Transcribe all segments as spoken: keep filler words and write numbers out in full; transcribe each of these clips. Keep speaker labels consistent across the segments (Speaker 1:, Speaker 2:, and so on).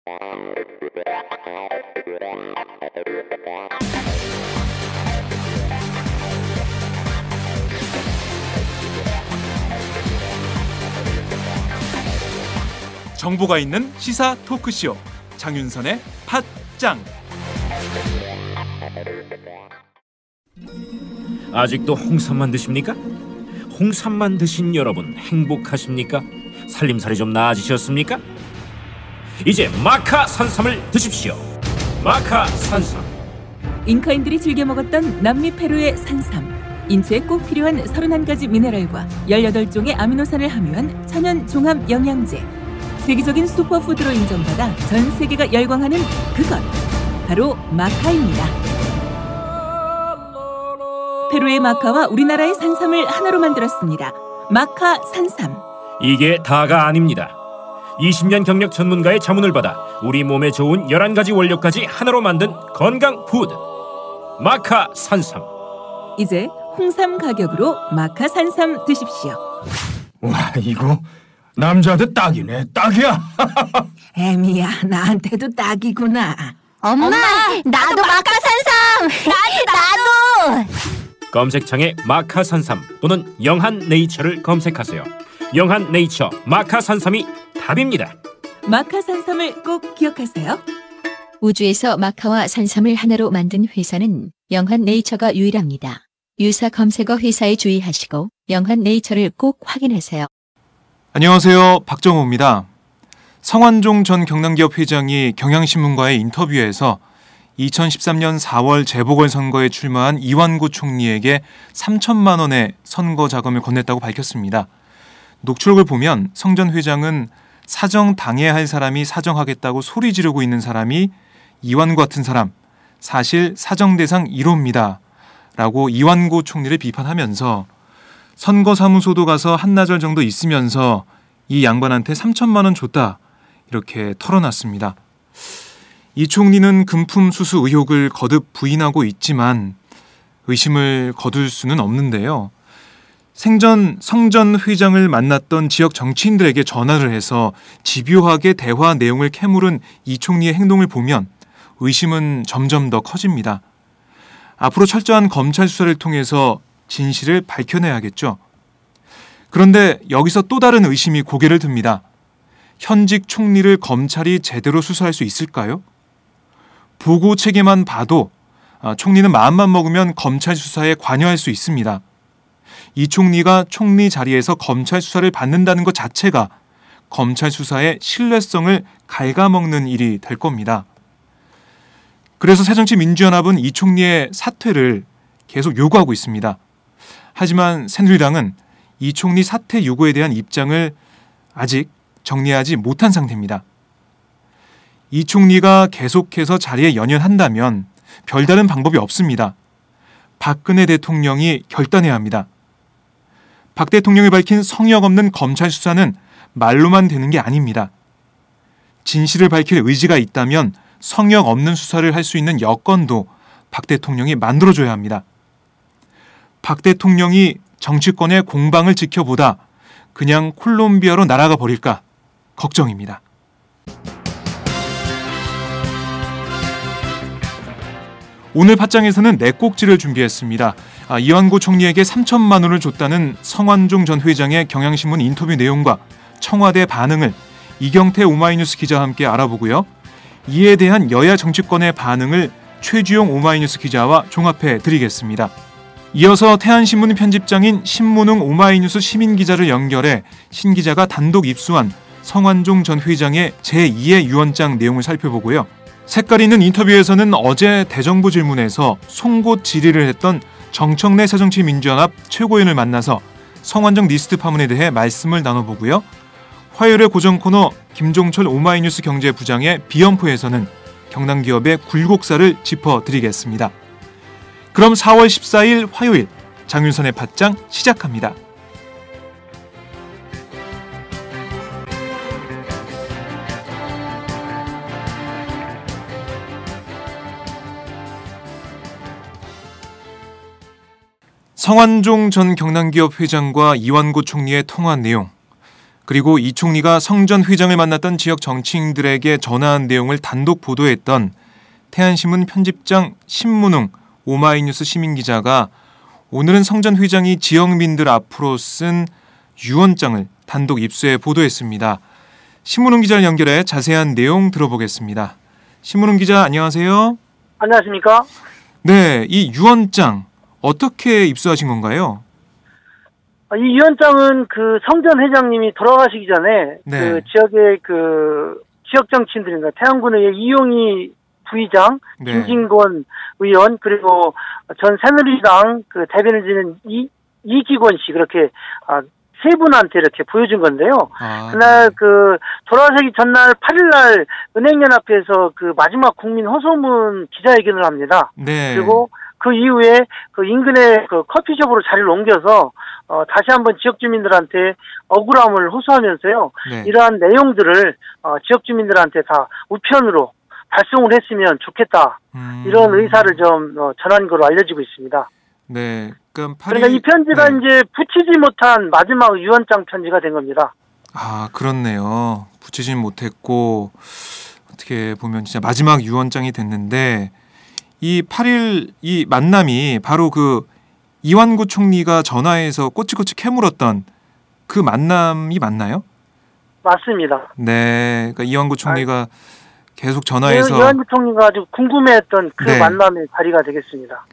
Speaker 1: 정보가 있는 시사 토크쇼 장윤선의 팟짱.
Speaker 2: 아직도 홍삼만 드십니까? 홍삼만 드신 여러분 행복하십니까? 살림살이 좀 나아지셨습니까? 이제 마카 산삼을 드십시오. 마카 산삼.
Speaker 3: 잉카인들이 즐겨 먹었던 남미 페루의 산삼. 인체에 꼭 필요한 서른한 가지 미네랄과 열여덟 종의 아미노산을 함유한 천연 종합 영양제. 세계적인 슈퍼푸드로 인정받아 전 세계가 열광하는 그것 바로 마카입니다. 페루의 마카와 우리나라의 산삼을 하나로 만들었습니다. 마카 산삼.
Speaker 2: 이게 다가 아닙니다. 이십 년 경력 전문가의 자문을 받아 우리 몸에 좋은 열한 가지 원료까지 하나로 만든 건강 푸드 마카 산삼.
Speaker 3: 이제 홍삼 가격으로 마카 산삼 드십시오.
Speaker 4: 와, 이거 남자한테 딱이네. 딱이야.
Speaker 5: 애미야, 나한테도 딱이구나.
Speaker 6: 엄마, 엄마 나도 마카 산삼. 나도 나도.
Speaker 2: 검색창에 마카 산삼 또는 영한 네이처를 검색하세요. 영한 네이처 마카 산삼이 답입니다.
Speaker 3: 마카 산삼을 꼭 기억하세요.
Speaker 7: 우주에서 마카와 산삼을 하나로 만든 회사는 영한 네이처가 유일합니다. 유사 검색어 회사에 주의하시고 영한 네이처를 꼭 확인하세요.
Speaker 1: 안녕하세요. 박정호입니다. 성완종 전 경남기업 회장이 경향신문과의 인터뷰에서 이천십삼 년 사월 재보궐선거에 출마한 이완구 총리에게 삼천만 원의 선거 자금을 건넸다고 밝혔습니다. 녹취록을 보면 성 전 회장은 사정 당해야 할 사람이 사정하겠다고 소리 지르고 있는 사람이 이완구 같은 사람, 사실 사정 대상 일 호입니다. 라고 이완구 총리를 비판하면서 선거사무소도 가서 한나절 정도 있으면서 이 양반한테 삼천만 원 줬다. 이렇게 털어놨습니다. 이 총리는 금품 수수 의혹을 거듭 부인하고 있지만 의심을 거둘 수는 없는데요. 생전 성 전 회장을 만났던 지역 정치인들에게 전화를 해서 집요하게 대화 내용을 캐물은 이 총리의 행동을 보면 의심은 점점 더 커집니다. 앞으로 철저한 검찰 수사를 통해서 진실을 밝혀내야겠죠. 그런데 여기서 또 다른 의심이 고개를 듭니다. 현직 총리를 검찰이 제대로 수사할 수 있을까요? 보고 체계만 봐도 총리는 마음만 먹으면 검찰 수사에 관여할 수 있습니다. 이 총리가 총리 자리에서 검찰 수사를 받는다는 것 자체가 검찰 수사의 신뢰성을 갉아먹는 일이 될 겁니다. 그래서 새정치민주연합은 이 총리의 사퇴를 계속 요구하고 있습니다. 하지만 새누리당은 이 총리 사퇴 요구에 대한 입장을 아직 정리하지 못한 상태입니다. 이 총리가 계속해서 자리에 연연한다면 별다른 방법이 없습니다. 박근혜 대통령이 결단해야 합니다. 박 대통령이 밝힌 성역 없는 검찰 수사는 말로만 되는 게 아닙니다. 진실을 밝힐 의지가 있다면 성역 없는 수사를 할 수 있는 여건도 박 대통령이 만들어줘야 합니다. 박 대통령이 정치권의 공방을 지켜보다 그냥 콜롬비아로 날아가 버릴까 걱정입니다. 오늘 팟짱에서는 네 꼭지를 준비했습니다. 아, 이완구 총리에게 삼천만 원을 줬다는 성완종 전 회장의 경향신문 인터뷰 내용과 청와대 반응을 이경태 오마이뉴스 기자와 함께 알아보고요. 이에 대한 여야 정치권의 반응을 최주용 오마이뉴스 기자와 종합해 드리겠습니다. 이어서 태안신문 편집장인 신문웅 오마이뉴스 시민기자를 연결해 신 기자가 단독 입수한 성완종 전 회장의 제이의 유언장 내용을 살펴보고요. 색깔 있는 인터뷰에서는 어제 대정부 질문에서 송곳 질의를 했던 정청래 새정치민주연합 최고위원을 만나서 성완종 리스트 파문에 대해 말씀을 나눠보고요. 화요일의 고정 코너 김종철 오마이뉴스 경제부장의 비연포에서는 경남기업의 굴곡사를 짚어드리겠습니다. 그럼 사월 십사일 화요일 장윤선의 팟짱 시작합니다. 성완종 전 경남기업 회장과 이완구 총리의 통화 내용, 그리고 이 총리가 성 전 회장을 만났던 지역 정치인들에게 전화한 내용을 단독 보도했던 태안신문 편집장 신문웅 오마이뉴스 시민기자가 오늘은 성 전 회장이 지역민들 앞으로 쓴 유언장을 단독 입수해 보도했습니다. 신문웅 기자를 연결해 자세한 내용 들어보겠습니다. 신문웅 기자, 안녕하세요.
Speaker 8: 안녕하십니까?
Speaker 1: 네, 이 유언장 어떻게 입수하신 건가요?
Speaker 8: 이 유언장은 그 성 전 회장님이 돌아가시기 전에
Speaker 1: 네.
Speaker 8: 그 지역의 그 지역 정치인들인가 태안군의 이용희 부의장,
Speaker 1: 네.
Speaker 8: 김진권 의원, 그리고 전 새누리당 그 대변을 지는 이 이기권 씨, 그렇게 아, 세 분한테 이렇게 보여준 건데요.
Speaker 1: 아,
Speaker 8: 그날
Speaker 1: 네.
Speaker 8: 그 돌아가시기 전날 팔 일날 은행연합회에서 그 마지막 국민 호소문 기자회견을 합니다.
Speaker 1: 네.
Speaker 8: 그리고 그 이후에 그 인근의 그 커피숍으로 자리를 옮겨서 어, 다시 한번 지역 주민들한테 억울함을 호소하면서요.
Speaker 1: 네.
Speaker 8: 이러한 내용들을 어, 지역 주민들한테 다 우편으로 발송을 했으면 좋겠다.
Speaker 1: 음.
Speaker 8: 이런 의사를 좀 어, 전한 걸로 알려지고 있습니다.
Speaker 1: 네. 그럼 팔 일...
Speaker 8: 그러니까 이 편지가
Speaker 1: 네.
Speaker 8: 이제 붙이지 못한 마지막 유언장 편지가 된 겁니다.
Speaker 1: 아, 그렇네요. 붙이진 못했고 어떻게 보면 진짜 마지막 유언장이 됐는데 이 팔 일 이 만남이 바로 그 이완구 총리가 전화해서 꼬치꼬치 캐물었던 그 만남이 맞나요?
Speaker 8: 맞습니다.
Speaker 1: 네. 그러니까 이완구 총리가 아, 계속 전화해서
Speaker 8: 이완구 총리가 아주 궁금해했던 그
Speaker 1: 네.
Speaker 8: 만남의 자리가 되겠습니다.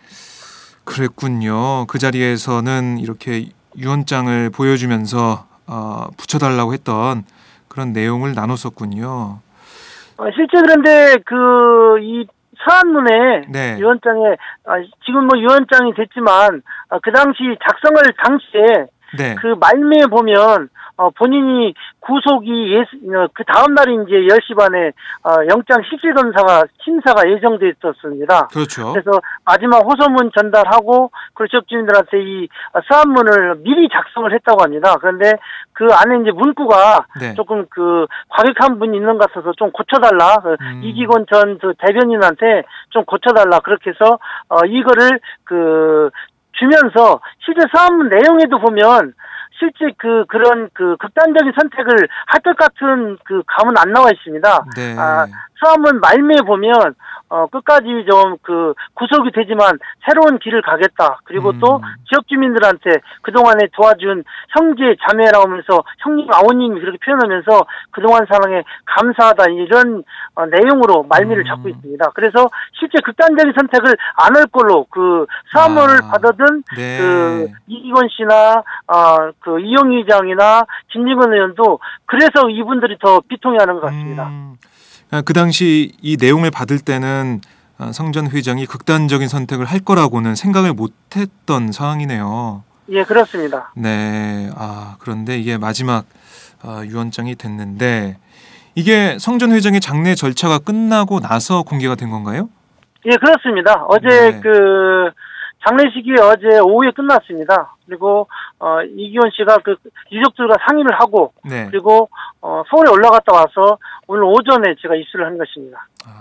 Speaker 1: 그랬군요. 그 자리에서는 이렇게 유언장을 보여주면서 어, 붙여달라고 했던 그런 내용을 나눴었군요.
Speaker 8: 어, 실제 그런데 그 이 서한문에
Speaker 1: 네.
Speaker 8: 유언장에 아, 지금 뭐 유언장이 됐지만 아, 그 당시 작성할 당시에
Speaker 1: 네.
Speaker 8: 그 말미에 보면 어, 본인이 구속이 예, 어, 그 다음 날이 이제 열 시 반에 어, 영장 실질 검사가 심사가 예정돼 있었습니다.
Speaker 1: 그렇죠.
Speaker 8: 그래서 마지막 호소문 전달하고 그 지역 주민들한테 이 서한문을 미리 작성을 했다고 합니다. 그런데 그 안에 이제 문구가
Speaker 1: 네.
Speaker 8: 조금 그 과격한 분이 있는 것 같아서 좀 고쳐달라.
Speaker 1: 음.
Speaker 8: 이기권 전 그 대변인한테 좀 고쳐달라. 그렇게 해서 어, 이거를 그 주면서 실제 서한문 내용에도 보면 실제 그 그런 그 극단적인 선택을 할 것 같은 그 감은 안 나와 있습니다.
Speaker 1: 네.
Speaker 8: 아, 서한문 말미에 보면 어 끝까지 좀 그 구속이 되지만 새로운 길을 가겠다. 그리고
Speaker 1: 음.
Speaker 8: 또 지역 주민들한테 그동안에 도와준 형제 자매라고 하면서 형님 아버님이 그렇게 표현하면서 그동안 사랑에 감사하다 이런 어, 내용으로 말미를
Speaker 1: 음.
Speaker 8: 잡고 있습니다. 그래서 실제 극단적인 선택을 안 할 걸로 그 서한문을
Speaker 1: 아. 받아든
Speaker 8: 네. 그 이기권 씨나 어, 그 이용희 의장이나 김진건 의원도 그래서 이분들이 더 비통해하는 것 같습니다.
Speaker 1: 음. 그 당시 이 내용을 받을 때는 성 전 회장이 극단적인 선택을 할 거라고는 생각을 못했던 상황이네요.
Speaker 8: 예, 그렇습니다.
Speaker 1: 네, 아 그런데 이게 마지막 어, 유언장이 됐는데 이게 성 전 회장의 장례 절차가 끝나고 나서 공개가 된 건가요?
Speaker 8: 예, 그렇습니다. 어제
Speaker 1: 네.
Speaker 8: 그 장례식이 어제 오후에 끝났습니다. 그리고 어, 이기원 씨가 그 유족들과 상의를 하고
Speaker 1: 네.
Speaker 8: 그리고 어, 서울에 올라갔다 와서 오늘 오전에 제가 입수를 한 것입니다.
Speaker 1: 아,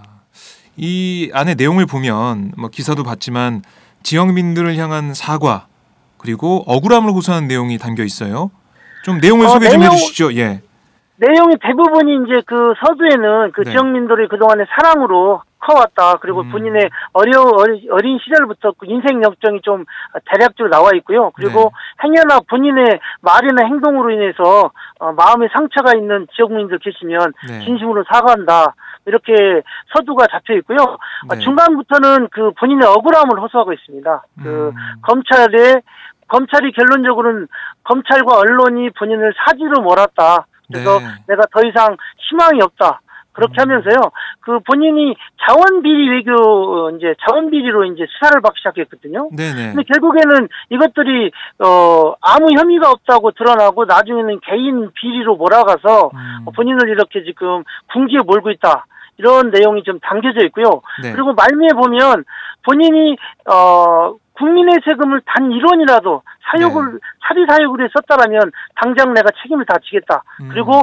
Speaker 1: 이 안에 내용을 보면 뭐 기사도 봤지만 지역민들을 향한 사과 그리고 억울함을 호소하는 내용이 담겨 있어요. 좀 내용을
Speaker 8: 어,
Speaker 1: 소개 좀
Speaker 8: 내용...
Speaker 1: 해주시죠. 예.
Speaker 8: 내용이 대부분이 이제 그 서두에는 그
Speaker 1: 네.
Speaker 8: 지역민들이 그동안의 사랑으로 커왔다. 그리고
Speaker 1: 음.
Speaker 8: 본인의 어려, 어리, 어린 시절부터 그 인생 역정이 좀 대략적으로 나와 있고요. 그리고
Speaker 1: 네.
Speaker 8: 행여나 본인의 말이나 행동으로 인해서 어, 마음에 상처가 있는 지역민들 계시면
Speaker 1: 네.
Speaker 8: 진심으로 사과한다. 이렇게 서두가 잡혀 있고요. 어,
Speaker 1: 네.
Speaker 8: 중간부터는 그 본인의 억울함을 호소하고 있습니다. 그
Speaker 1: 음.
Speaker 8: 검찰에 검찰이 결론적으로는 검찰과 언론이 본인을 사지로 몰았다. 그래서
Speaker 1: 네.
Speaker 8: 내가 더 이상 희망이 없다. 그렇게
Speaker 1: 음.
Speaker 8: 하면서요. 그 본인이 자원비리 외교 이제 자원비리로 이제 수사를 받기 시작했거든요.
Speaker 1: 네네.
Speaker 8: 근데 결국에는 이것들이 어 아무 혐의가 없다고 드러나고 나중에는 개인 비리로 몰아가서
Speaker 1: 음.
Speaker 8: 본인을 이렇게 지금 궁지에 몰고 있다. 이런 내용이 좀 담겨져 있고요.
Speaker 1: 네.
Speaker 8: 그리고 말미에 보면 본인이 어 국민의 세금을 단 일 원이라도 사욕을
Speaker 1: 네.
Speaker 8: 사리 사욕을 썼다라면 당장 내가 책임을 다 지겠다.
Speaker 1: 음.
Speaker 8: 그리고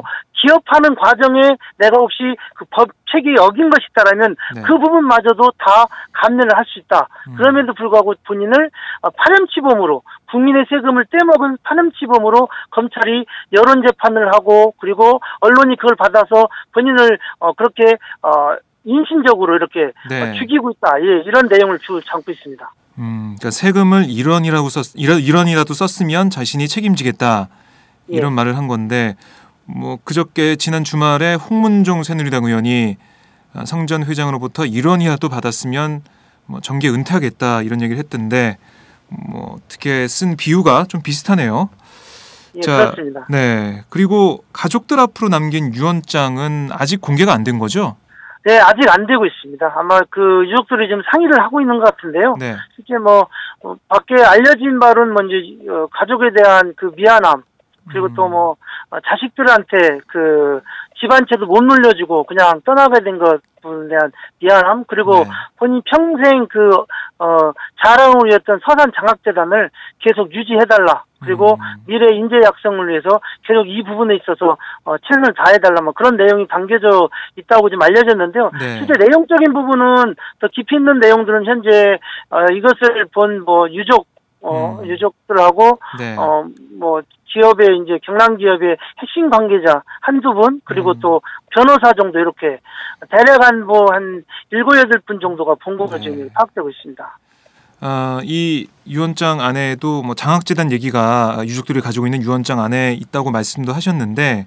Speaker 8: 기업하는 과정에 내가 혹시 그 법책이 어긴 것이 있다라면
Speaker 1: 네.
Speaker 8: 그 부분마저도 다 감내를 할 수 있다.
Speaker 1: 음.
Speaker 8: 그럼에도 불구하고 본인을 파렴치범으로 국민의 세금을 떼먹은 파렴치범으로 검찰이 여론 재판을 하고 그리고 언론이 그걸 받아서 본인을 어, 그렇게 어, 인신적으로 이렇게
Speaker 1: 네.
Speaker 8: 어, 죽이고 있다. 예, 이런 내용을 주 담고 있습니다.
Speaker 1: 음, 그러니까 세금을 일원이라고 썼, 일원, 일원이라도 썼으면 자신이 책임지겠다 이런
Speaker 8: 예.
Speaker 1: 말을 한 건데 뭐 그저께 지난 주말에 홍문종 새누리당 의원이 성전 회장으로부터 일원이라도 받았으면 뭐 정계 은퇴하겠다 이런 얘기를 했던데 뭐 어떻게 쓴 비유가 좀 비슷하네요.
Speaker 8: 예, 그렇습니다.
Speaker 1: 네. 그리고 가족들 앞으로 남긴 유언장은 아직 공개가 안 된 거죠?
Speaker 8: 네, 아직 안 되고 있습니다. 아마 그 유족들이 지금 상의를 하고 있는 것 같은데요.
Speaker 1: 네.
Speaker 8: 실제 뭐 어, 밖에 알려진 바로는 먼저 어, 가족에 대한 그 미안함 그리고
Speaker 1: 음.
Speaker 8: 또 뭐 어, 자식들한테 그 집안채도 못 물려주고 그냥 떠나게 된 것에 대한 미안함 그리고
Speaker 1: 네.
Speaker 8: 본인 평생 그 어, 자랑을 위했던 서산 장학재단을 계속 유지해달라. 그리고
Speaker 1: 음.
Speaker 8: 미래 인재 약성을 위해서 계속 이 부분에 있어서 어, 최선을 다해달라. 뭐 그런 내용이 담겨져 있다고 지금 알려졌는데요.
Speaker 1: 네.
Speaker 8: 실제 내용적인 부분은 더 깊이 있는 내용들은 현재 어, 이것을 본 뭐 유족 어,
Speaker 1: 음.
Speaker 8: 유족들하고
Speaker 1: 네.
Speaker 8: 어, 뭐 기업의 이제 경남 기업의 핵심 관계자 한두 분 그리고
Speaker 1: 음.
Speaker 8: 또 변호사 정도 이렇게 대략 한 뭐 한 일곱 여덟 분 정도가 본 것으로
Speaker 1: 네.
Speaker 8: 지금 파악되고 있습니다.
Speaker 1: 아, 이 유언장 안에도 뭐 장학재단 얘기가 유족들이 가지고 있는 유언장 안에 있다고 말씀도 하셨는데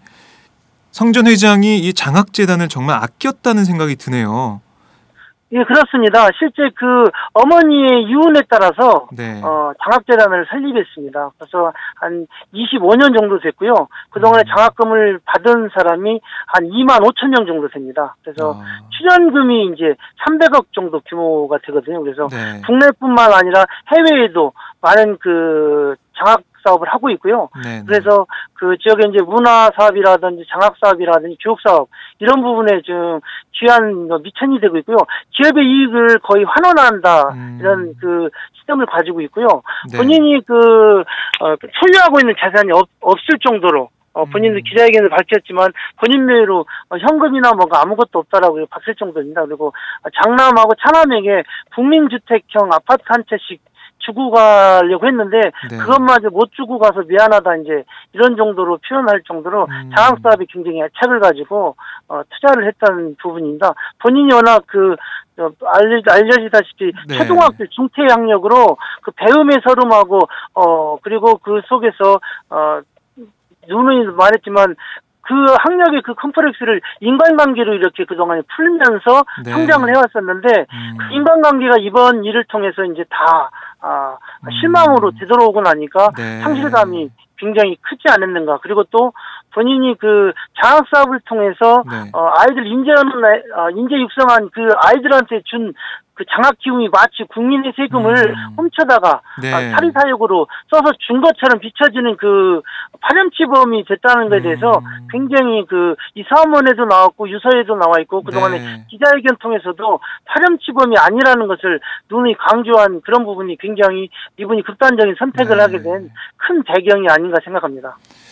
Speaker 1: 성전 회장이 이 장학재단을 정말 아꼈다는 생각이 드네요.
Speaker 8: 예, 그렇습니다. 실제 그 어머니의 유언에 따라서
Speaker 1: 네.
Speaker 8: 어, 장학재단을 설립했습니다. 그래서 한 이십오 년 정도 됐고요. 그동안에
Speaker 1: 음.
Speaker 8: 장학금을 받은 사람이 한 이만 오천 명 정도 됩니다. 그래서
Speaker 1: 아,
Speaker 8: 출연금이 이제 삼백억 정도 규모가 되거든요. 그래서
Speaker 1: 네.
Speaker 8: 국내뿐만 아니라 해외에도 많은 그 장학 사업을 하고 있고요.
Speaker 1: 네, 네.
Speaker 8: 그래서 그 지역의 이제 문화 사업이라든지 장학 사업이라든지 교육 사업 이런 부분에 좀 귀한 미천이 되고 있고요. 기업의 이익을 거의 환원한다
Speaker 1: 음.
Speaker 8: 이런 그 시스템을 가지고 있고요.
Speaker 1: 네.
Speaker 8: 본인이 그 어, 소유하고 있는 자산이 없, 없을 정도로 어, 본인도
Speaker 1: 음.
Speaker 8: 기자회견을 밝혔지만 본인 명의로 어, 현금이나 뭔가 아무것도 없다라고 밝힐 정도입니다. 그리고 장남하고 차남에게 국민주택형 아파트 한 채씩 주고 가려고 했는데
Speaker 1: 네.
Speaker 8: 그것마저 못 주고 가서 미안하다 이제 이런 정도로 표현할 정도로
Speaker 1: 음.
Speaker 8: 장학 사업에 굉장히 애착을 가지고 어, 투자를 했다는 부분입니다. 본인이 워낙 그 어, 알려, 알려지다시피
Speaker 1: 네.
Speaker 8: 초등학교 중퇴 학력으로 그 배움의 서름하고 어 그리고 그 속에서 어 누누이 말했지만 그 학력의 그 컴플렉스를 인간관계로 이렇게 그동안에 풀면서
Speaker 1: 네.
Speaker 8: 성장을 해왔었는데
Speaker 1: 음.
Speaker 8: 그 인간관계가 이번 일을 통해서 이제 다 아, 실망으로
Speaker 1: 음.
Speaker 8: 되돌아오고 나니까
Speaker 1: 네.
Speaker 8: 상실감이 굉장히 크지 않았는가. 그리고 또 본인이 그 장학 사업을 통해서
Speaker 1: 네.
Speaker 8: 어, 아이들 인재하는 어, 인재 육성한 그 아이들한테 준 그 장학 기금이 마치 국민의 세금을
Speaker 1: 음.
Speaker 8: 훔쳐다가
Speaker 1: 네.
Speaker 8: 아, 사리 사욕으로 써서 준 것처럼 비춰지는 그 파렴치범이 됐다는 것에 대해서
Speaker 1: 음.
Speaker 8: 굉장히 그 이 사문에도 나왔고 유서에도 나와 있고 그동안에
Speaker 1: 네.
Speaker 8: 기자회견 통해서도 파렴치범이 아니라는 것을 누누이 강조한 그런 부분이 굉장히 이분이 극단적인 선택을
Speaker 1: 네.
Speaker 8: 하게 된 큰 배경이 아닌가 생각합니다.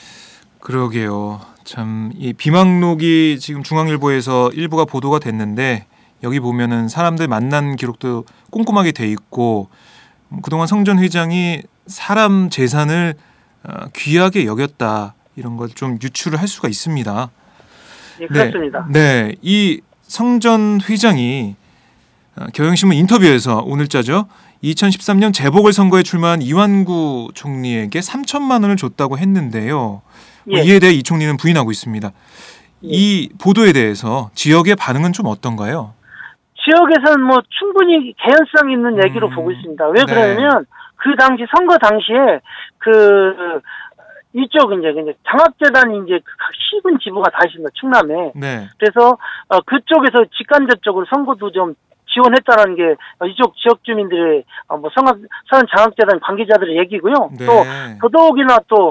Speaker 1: 그러게요. 참 이 비망록이 지금 중앙일보에서 일부가 보도가 됐는데 여기 보면은 사람들 만난 기록도 꼼꼼하게 돼 있고 그동안 성전 회장이 사람 재산을 귀하게 여겼다 이런 걸 좀 유추를 할 수가 있습니다.
Speaker 8: 예, 그렇습니다.
Speaker 1: 네, 네. 이 성전 회장이 경향신문 인터뷰에서 오늘자죠. 이천십삼 년 재보궐선거에 출마한 이완구 총리에게 삼천만 원을 줬다고 했는데요.
Speaker 8: 예.
Speaker 1: 이에 대해 이 총리는 부인하고 있습니다. 이 보도에 대해서 지역의 반응은 좀 어떤가요?
Speaker 8: 지역에서는 뭐 충분히 개연성 있는 얘기로
Speaker 1: 음.
Speaker 8: 보고 있습니다. 왜
Speaker 1: 네.
Speaker 8: 그러냐면 그 당시 선거 당시에 그 이쪽 이제 장학재단이 이제 각 시군 지부가 다 있습니다. 충남에.
Speaker 1: 네.
Speaker 8: 그래서 어 그쪽에서 직간접적으로 선거도 좀 지원했다는 게 이쪽 지역 주민들의 뭐 성악 서현장학재단 관계자들의 얘기고요.
Speaker 1: 네.
Speaker 8: 또 더더욱이나 또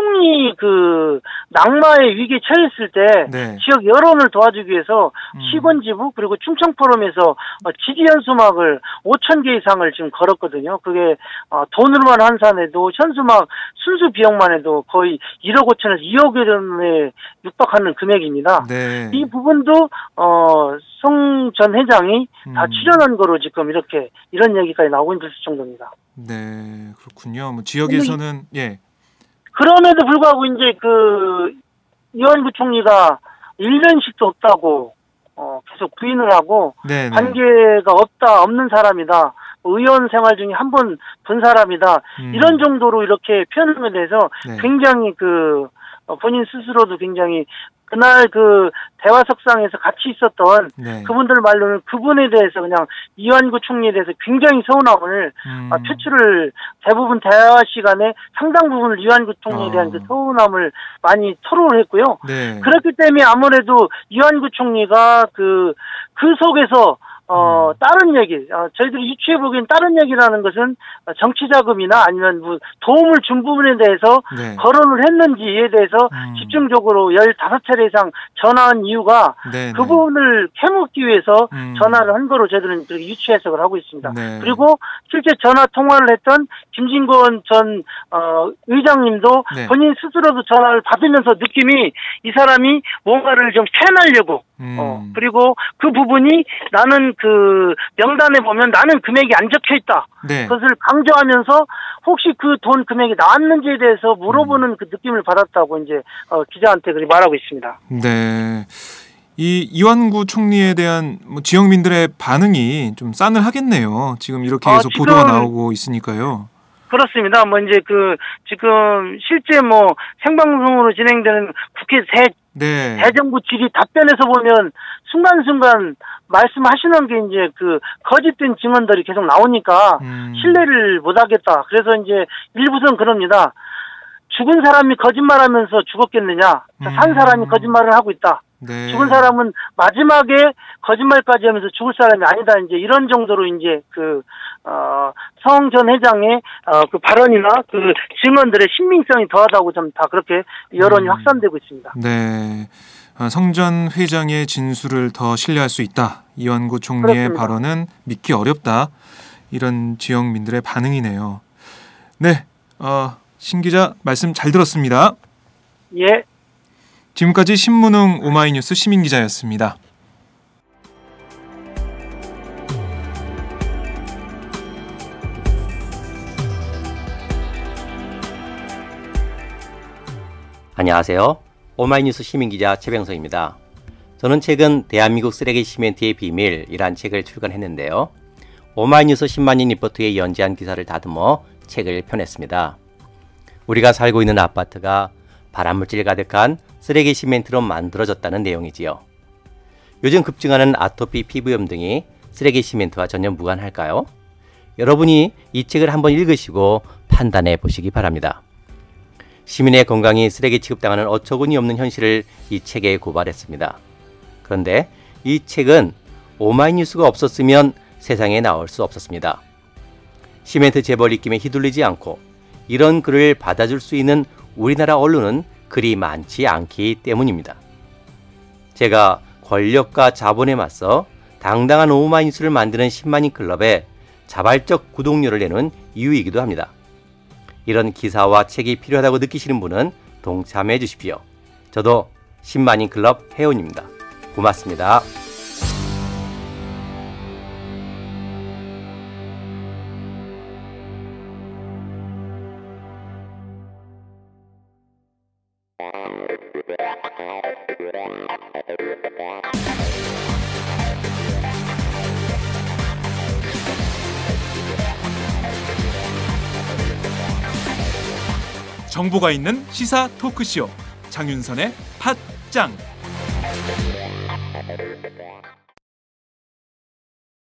Speaker 8: 총리 그 낙마의 위기에 처했을 때
Speaker 1: 네.
Speaker 8: 지역 여론을 도와주기 위해서
Speaker 1: 음.
Speaker 8: 시군지부 그리고 충청포럼에서 지지 현수막을 오천 개 이상을 지금 걸었거든요. 그게 돈으로만 환산해도 현수막 순수 비용만 해도 거의 일억 오천에서 이억 원에 육박하는 금액입니다.
Speaker 1: 네.
Speaker 8: 이 부분도 어, 성 전 회장이
Speaker 1: 음.
Speaker 8: 다 출연한 거로 지금 이렇게 이런 얘기까지 나오고 있을 정도입니다.
Speaker 1: 네, 그렇군요. 뭐 지역에서는 예.
Speaker 8: 그럼에도 불구하고 이제 그 이완구 총리가 일 년씩도 없다고 어, 계속 부인을 하고
Speaker 1: 네, 네.
Speaker 8: 관계가 없다 없는 사람이다. 의원 생활 중에 한 번 본 사람이다.
Speaker 1: 음.
Speaker 8: 이런 정도로 이렇게 표현함에 대해서
Speaker 1: 네.
Speaker 8: 굉장히 그 본인 스스로도 굉장히 그날 그 대화석상에서 같이 있었던
Speaker 1: 네.
Speaker 8: 그분들 말로는 그분에 대해서 그냥 이완구 총리에 대해서 굉장히 서운함을
Speaker 1: 음.
Speaker 8: 아, 표출을 대부분 대화 시간에 상당 부분을 이완구 총리에 대한
Speaker 1: 어.
Speaker 8: 그 서운함을 많이 토로를 했고요.
Speaker 1: 네.
Speaker 8: 그렇기 때문에 아무래도 이완구 총리가 그, 그 속에서 어,
Speaker 1: 음.
Speaker 8: 다른 얘기, 어, 저희들이 유추해보기엔 다른 얘기라는 것은 정치자금이나 아니면 뭐 도움을 준 부분에 대해서
Speaker 1: 네.
Speaker 8: 거론을 했는지에 대해서
Speaker 1: 음.
Speaker 8: 집중적으로 열다섯 차례 이상 전화한 이유가
Speaker 1: 네,
Speaker 8: 그
Speaker 1: 네.
Speaker 8: 부분을 캐묻기 위해서
Speaker 1: 음.
Speaker 8: 전화를 한 거로 저희들은 그렇게 유추 해석을 하고 있습니다.
Speaker 1: 네.
Speaker 8: 그리고 실제 전화 통화를 했던 김진권 전, 어, 의장님도
Speaker 1: 네.
Speaker 8: 본인 스스로도 전화를 받으면서 느낌이 이 사람이 뭔가를 좀 캐내려고
Speaker 1: 음.
Speaker 8: 어, 그리고 그 부분이 나는 그 명단에 보면 나는 금액이 안 적혀 있다.
Speaker 1: 네.
Speaker 8: 그것을 강조하면서 혹시 그 돈 금액이 나왔는지에 대해서 물어보는
Speaker 1: 음.
Speaker 8: 그 느낌을 받았다고 이제 어, 기자한테 그렇게 말하고 있습니다.
Speaker 1: 네. 이 이완구 총리에 대한 뭐 지역민들의 반응이 좀 싸늘하겠네요. 지금 이렇게
Speaker 8: 아,
Speaker 1: 해서
Speaker 8: 지금
Speaker 1: 보도가 나오고 있으니까요.
Speaker 8: 그렇습니다. 뭐 이제 그 지금 실제 뭐 생방송으로 진행되는 국회 대
Speaker 1: 네.
Speaker 8: 대정부 질의 답변에서 보면 순간순간 말씀하시는 게 이제 그 거짓된 증언들이 계속 나오니까
Speaker 1: 음.
Speaker 8: 신뢰를 못하겠다. 그래서 이제 일부선 그럽니다. 죽은 사람이 거짓말하면서 죽었겠느냐?
Speaker 1: 음.
Speaker 8: 산 사람이 거짓말을 하고 있다.
Speaker 1: 네.
Speaker 8: 죽은 사람은 마지막에 거짓말까지 하면서 죽을 사람이 아니다. 이제 이런 정도로 이제 그, 어, 성 전 회장의, 어, 그 발언이나 그 증언들의 신빙성이 더하다고 좀 다 그렇게 여론이
Speaker 1: 음.
Speaker 8: 확산되고 있습니다.
Speaker 1: 네. 성 전 회장의 진술을 더 신뢰할 수 있다. 이완구 총리의
Speaker 8: 그렇습니다.
Speaker 1: 발언은 믿기 어렵다. 이런 지역민들의 반응이네요. 네. 어, 신 기자 말씀 잘 들었습니다.
Speaker 8: 예.
Speaker 1: 지금까지 신문웅 오마이뉴스 시민 기자였습니다.
Speaker 9: 안녕하세요. 오마이뉴스 시민기자 최병석입니다. 저는 최근 대한민국 쓰레기 시멘트의 비밀이란 책을 출간했는데요. 오마이뉴스 십만인 리포트에 연재한 기사를 다듬어 책을 펴냈습니다. 우리가 살고 있는 아파트가 발암물질 가득한 쓰레기 시멘트로 만들어졌다는 내용이지요. 요즘 급증하는 아토피, 피부염 등이 쓰레기 시멘트와 전혀 무관할까요? 여러분이 이 책을 한번 읽으시고 판단해 보시기 바랍니다. 시민의 건강이 쓰레기 취급당하는 어처구니 없는 현실을 이 책에 고발했습니다. 그런데 이 책은 오마이뉴스가 없었으면 세상에 나올 수 없었습니다. 시멘트 재벌 입김에 휘둘리지 않고 이런 글을 받아줄 수 있는 우리나라 언론은 그리 많지 않기 때문입니다. 제가 권력과 자본에 맞서 당당한 오마이뉴스를 만드는 십만인 클럽에 자발적 구독료를 내는 이유이기도 합니다. 이런 기사와 책이 필요하다고 느끼시는 분은 동참해 주십시오. 저도 십만인 클럽 회원입니다. 고맙습니다.
Speaker 1: 정보가 있는 시사 토크쇼 장윤선의 팟짱.